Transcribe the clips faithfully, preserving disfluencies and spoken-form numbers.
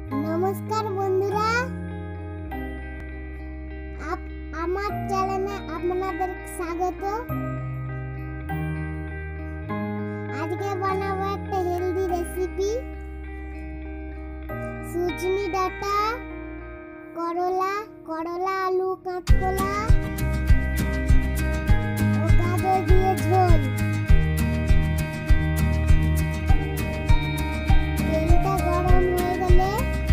नमस्कार बंधुरा आप আমার চ্যানেলে আপনাদের স্বাগত। আজকে বানাবো একটা হেলদি রেসিপি। সুজনি ডাটা, করলা, করলা আলু, কাঁচকলা ও গাজর দিয়ে ঝোল। তেলটা গরম হয়ে গেলে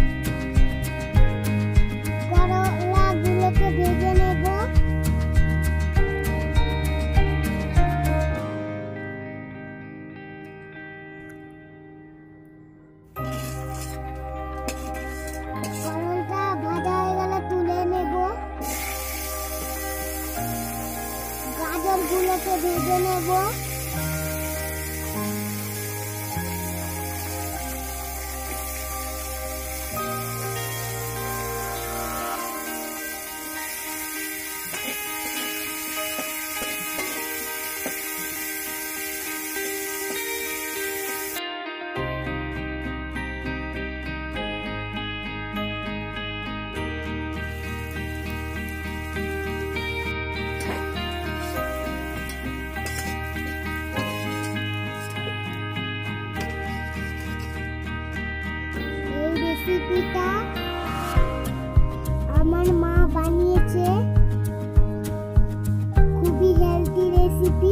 করলাগুলোকে ভেজে নেব। করলাটা ভাজা হয়ে গেলে তুলে নেব। গাজরগুলোকে ভেজে নেব। রেসিপিটা আমার মা বানিয়েছে, খুবই হেলদি রেসিপি।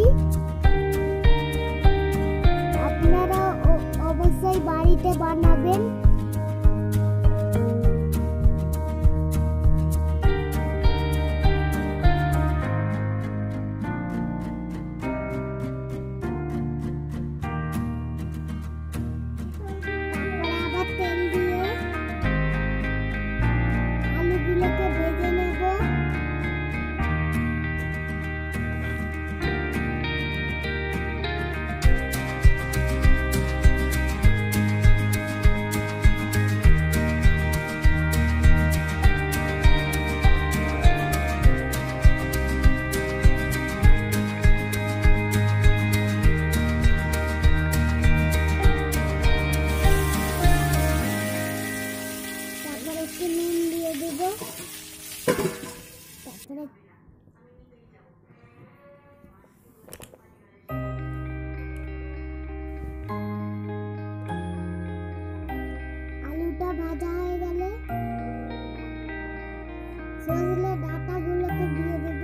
আপনারা অবশ্যই বাড়িতে বানাবেন। আলুগুলোকে ভেজে নেব। তারপরে একটু নুন দিয়ে দেব। তারপরে আলুটা ভাজা হয়ে গেলে সজনে ডাঁটাগুলোকে দিয়ে দেব।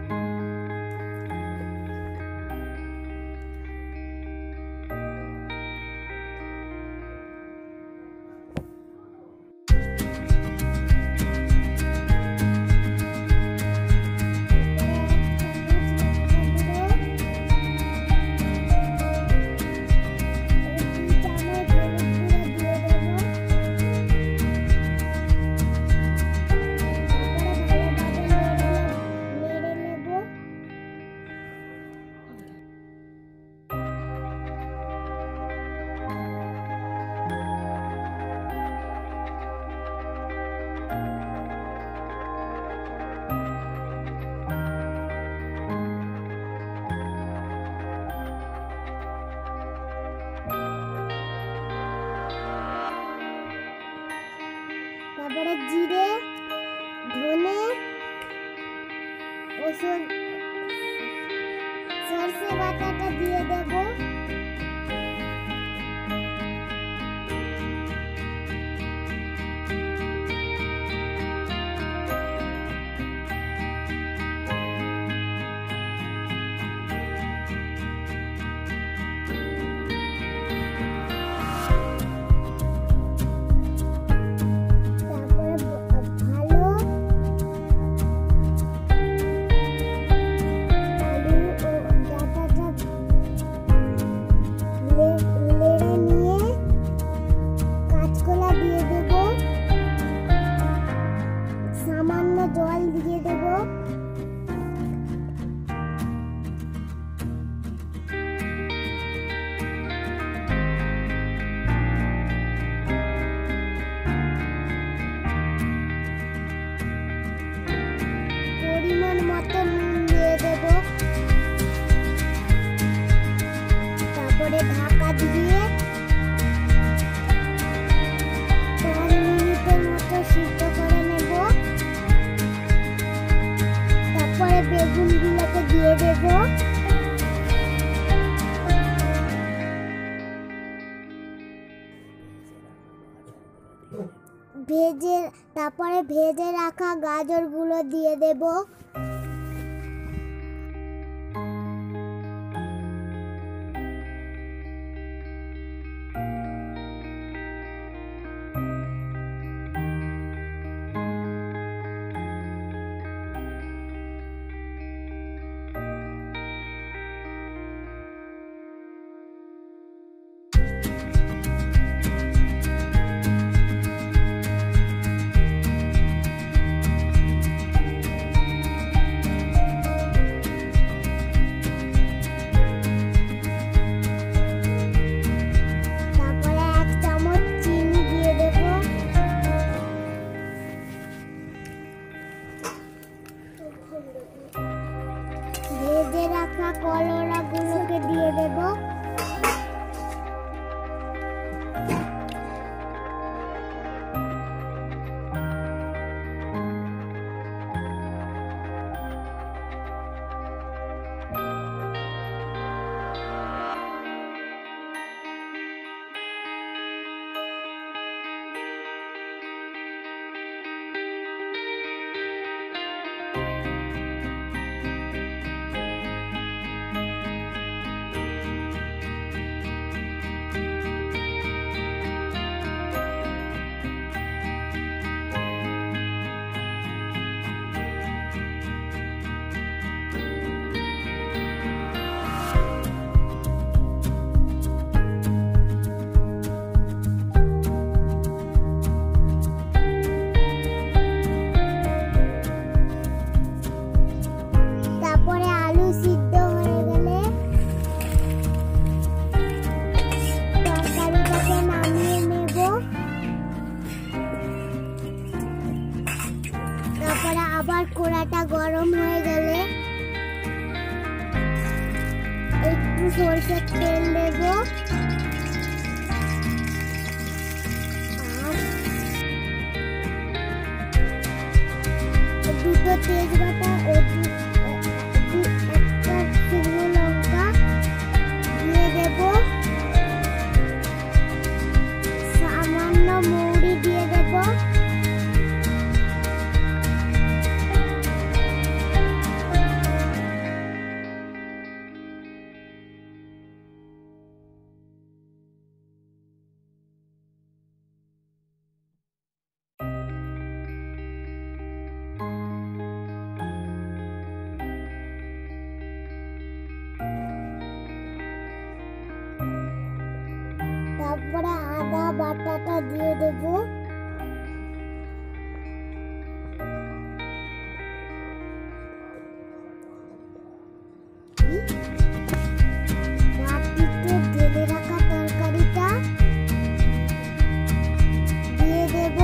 তারপরে জিরে, ধনে ও সরষে বাটাটা দিয়ে দেব। জল দিয়ে দেব। পরিমাণ মতো নুন দিয়ে দেব। তারপরে ঢাকা দিয়ে পাঁচ মিনিট ভেজে তারপরে ভেজে রাখা গাজরগুলো দিয়ে দেব। ভেজে রাখা কলরাগুলোকে দিয়ে দেব। আবার কড়াটা গরম হয়ে গেলে একটু সরষের তেল দেব আর দুটো তেজপাতা ও একটা শুকনো লঙ্কা দিয়ে দেব। সামান্য মৌরি দিয়ে দেব। তারপরে আদা বাটাটা দিয়ে দেব। বাটিতে ঢেলে রাখা তরকারিটা দিয়ে দেব।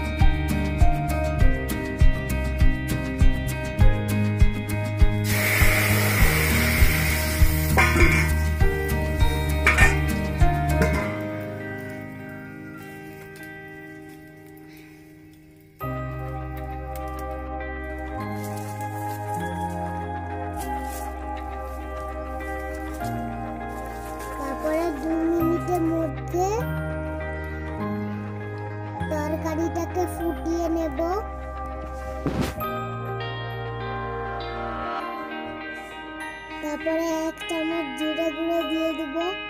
তারপরে দু মিনিটের মধ্যে তরকারিটাকে ফুটিয়ে নেব। তারপরে এক চামচ জিরে গুঁড়ো দিয়ে দেব।